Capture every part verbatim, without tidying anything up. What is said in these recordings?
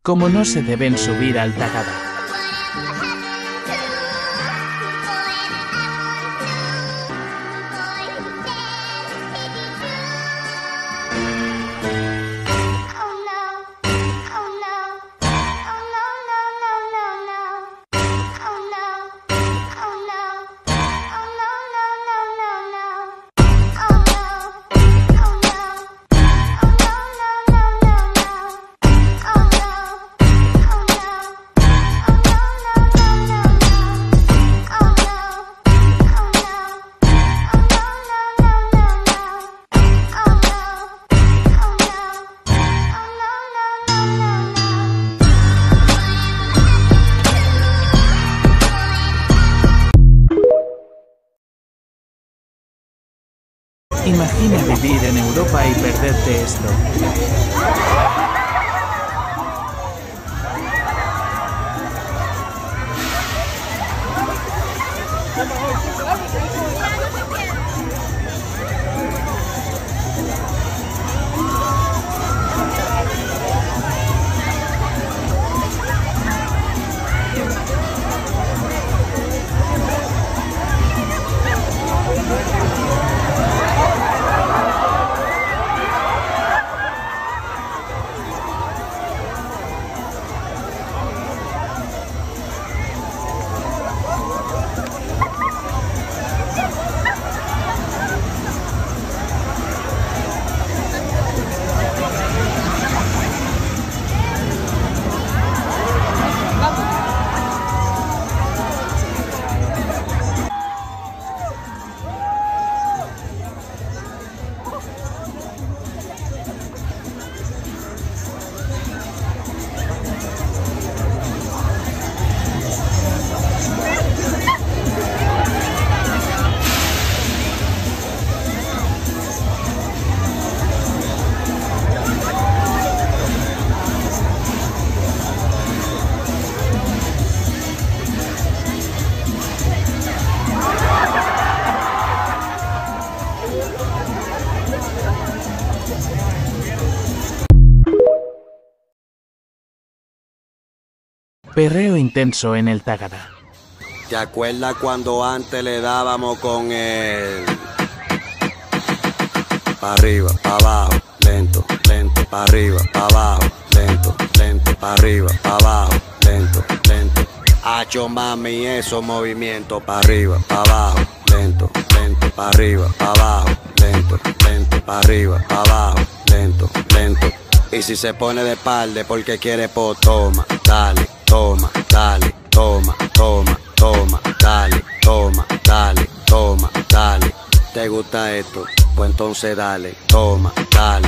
Como no se deben subir al Tagada. Imagina vivir en Europa y perderte esto. Perreo intenso en el Tagada. ¿Te acuerdas cuando antes le dábamos con el... Pa' arriba, pa' abajo, lento, lento, pa' arriba, pa' abajo, lento, lento, pa' arriba, pa' abajo, lento, lento. Hacho mami, esos movimientos, pa' arriba, pa' abajo, lento, lento, pa' arriba, pa' abajo, lento, lento, pa' arriba, pa' abajo, lento, lento. Y si se pone de espalda porque quiere, pues toma, dale, toma, dale, toma, toma, toma, dale, toma, dale, toma, dale. ¿Te gusta esto? Pues entonces dale, toma, dale.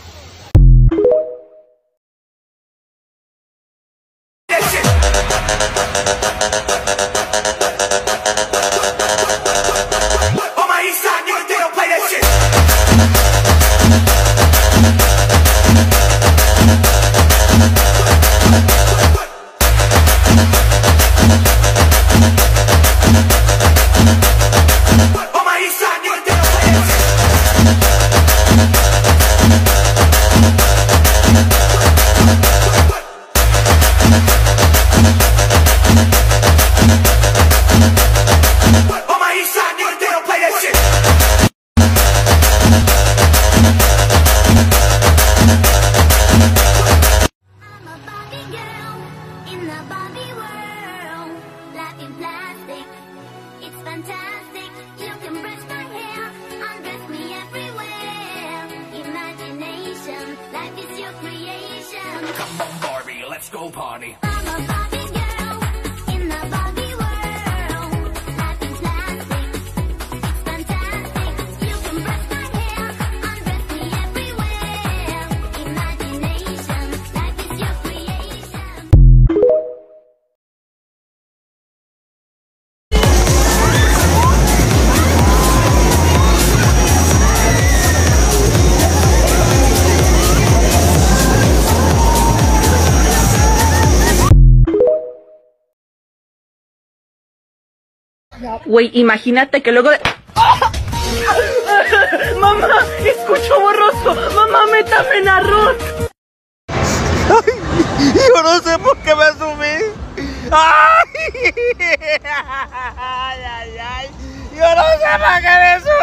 Come on, Barbie, let's go party. I'm a Barbie girl in the Barbie world. Life is plastic, it's fantastic. You can brush my hair, undress me everywhere. Imagination, life is your creation. Güey, imagínate que luego de... ¡Ah! ¡Mamá! ¡Escucho borroso! ¡Mamá, métame en arroz! Yo no sé por qué me subí. ¡Ay! ¡Ay, ay, ay! Yo no sé por qué me subí.